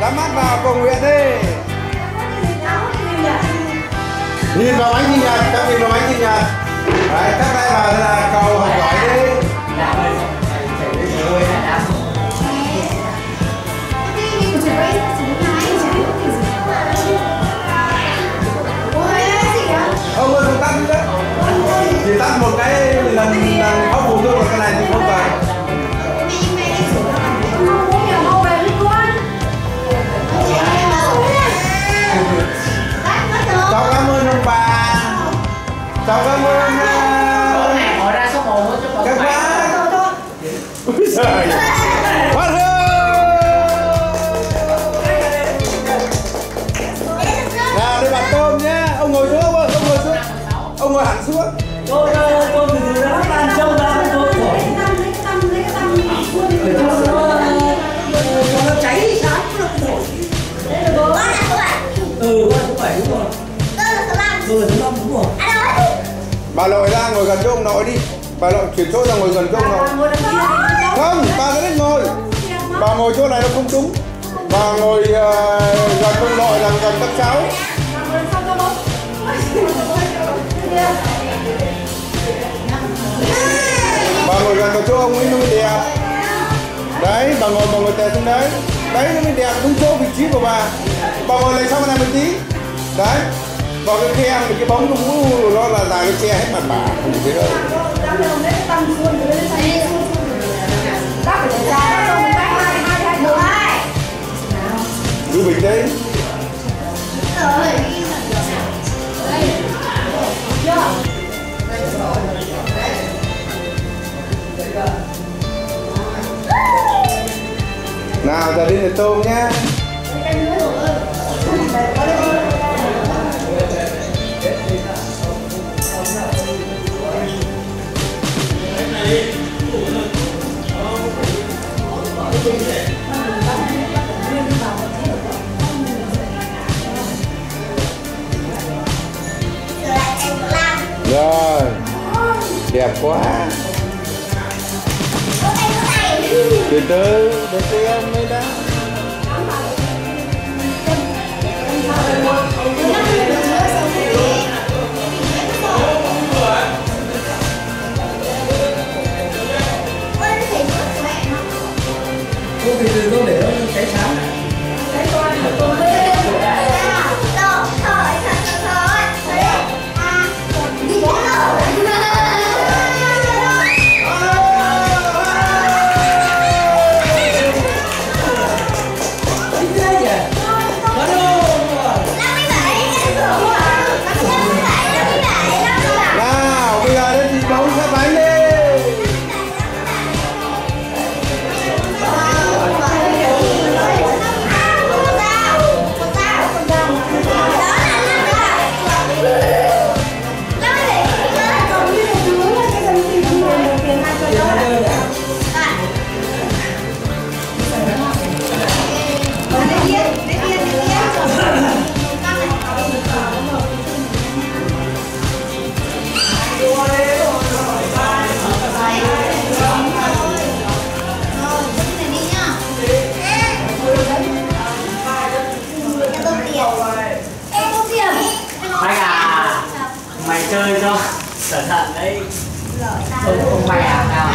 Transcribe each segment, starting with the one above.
Nhắm mắt vào cầu nguyện đi. Nhìn vào bánh sinh nhật, các nhìn vào bánh sinh nhật. Đấy, các tay vào là cầu học giỏi đi. Ông ơi, không tắt nữa. Chỉ tắt một cái lần ốc phù thôi, cái này thì không cần. Cháu cảm ơn ông bà. Cháu cảm ơn họ ra số 1 các bác. Úi giời. Phát hương. Nào đi bạn tôm nhé. Ông ngồi xuống, ông ơi, ông ngồi xuống. Ông ngồi hẳn xuống. Tôm từ đó ăn trâu ra tôm phổi. Nó cháy sáng nó phổi. Ừ, con số 7 đúng rồi. Tôi là số 5 đúng rồi. Bà Lội ra ngồi gần chỗ ông nội đi. Bà Lội chuyển chỗ ra ngồi gần chỗ ông nội. Không, bà sẽ thích ngồi. Bà ngồi chỗ này nó không trúng. Bà ngồi gần ông nội là gần các cháu. Bà ngồi gần vào chỗ ông ấy nó mới đẹp. Đấy, bà ngồi tè xuống đấy. Đấy nó mới đẹp, đúng chỗ vị trí của bà. Bà ngồi lại sang bên này một tí. Đấy. Vào cái khe thì cái bóng nó là dài, nó che hết mặt bà. Không thấy đâu. Giữ bình đấy. Nào, giờ đi để tôm nhá. Rồi, đẹp quá. Từ từ, để cho em mới đã. Từ từ tôi để nó cháy sáng. Nào, bây giờ đến thì bóng sát bánh đi. Mày chơi cho cẩn thận đấy. Không mày à nào.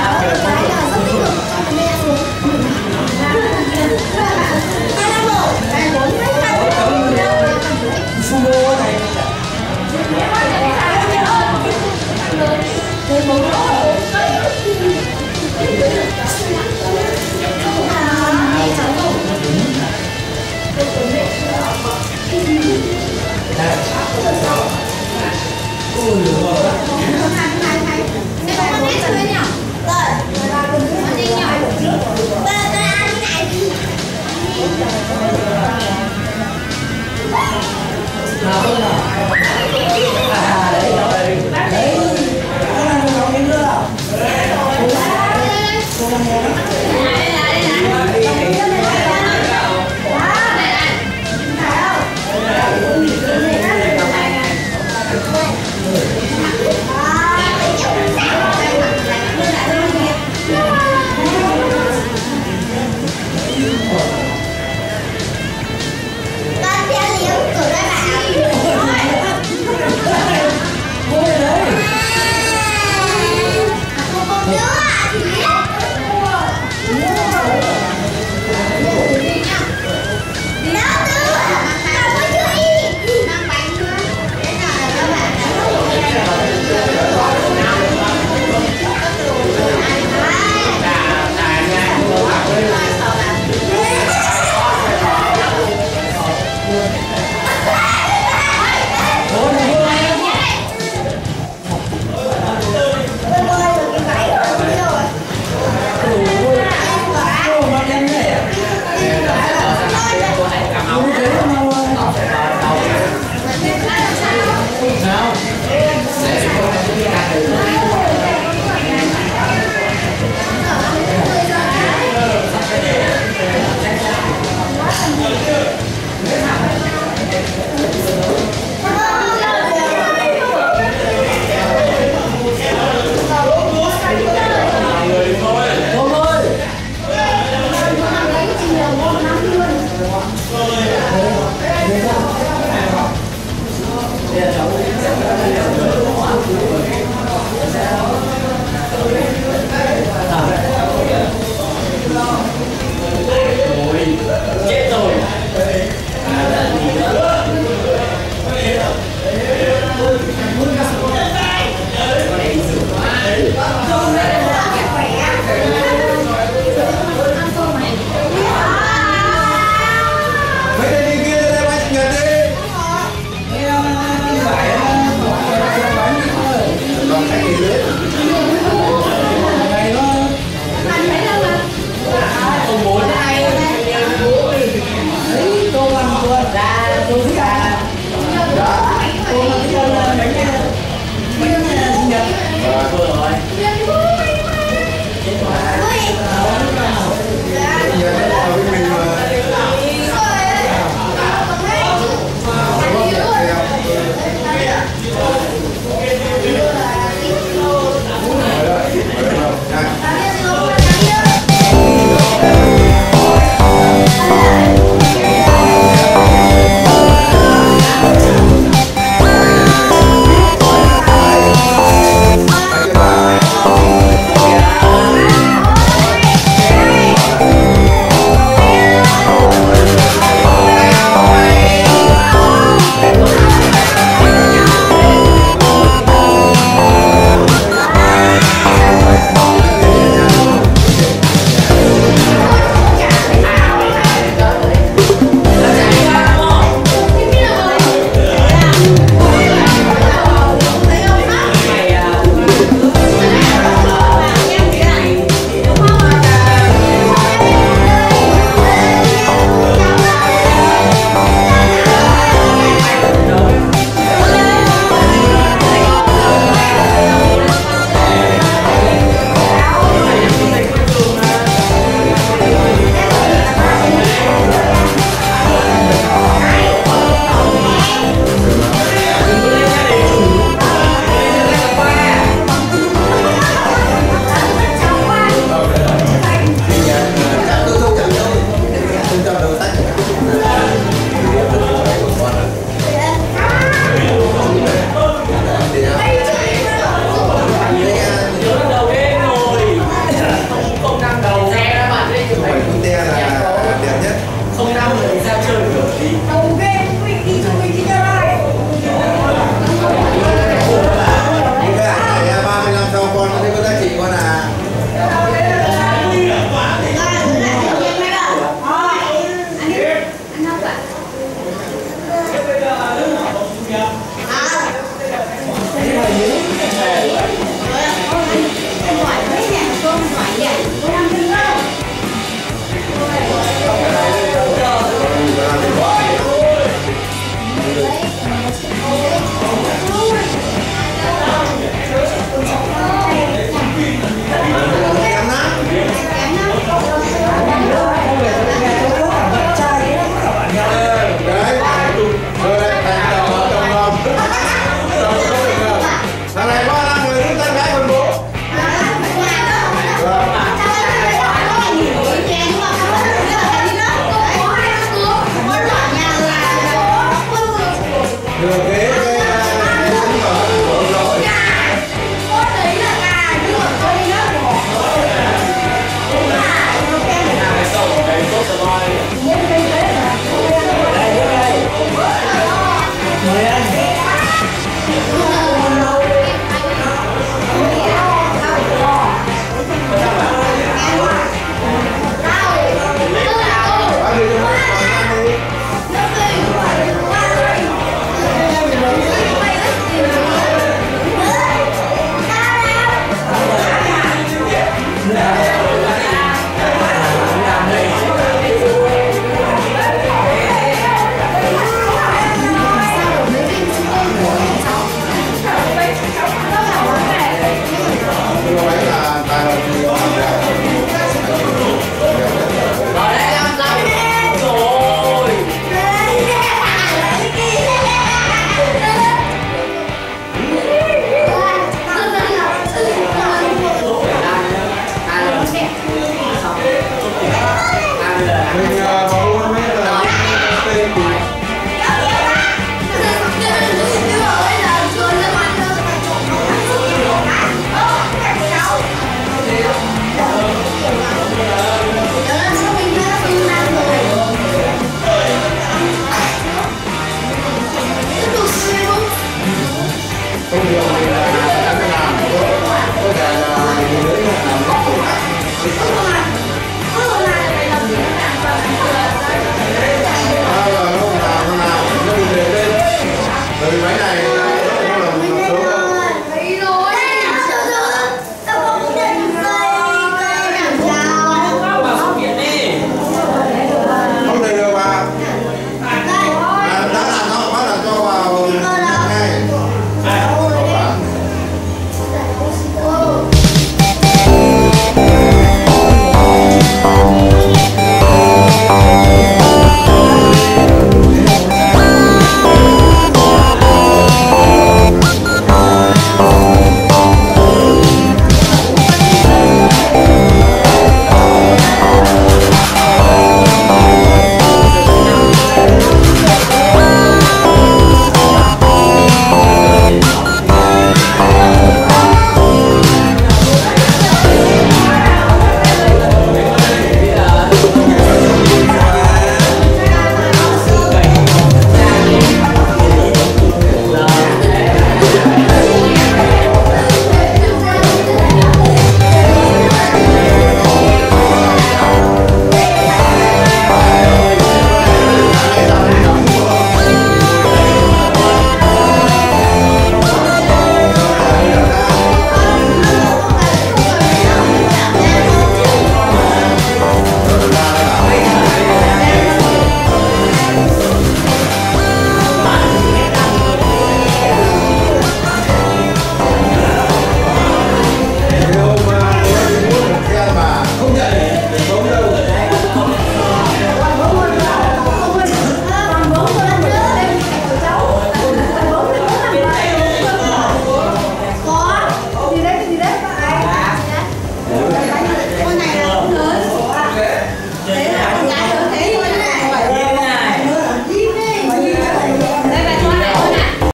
Hãy subscribe cho kênh Ghiền Mì Gõ để không bỏ lỡ những video hấp dẫn.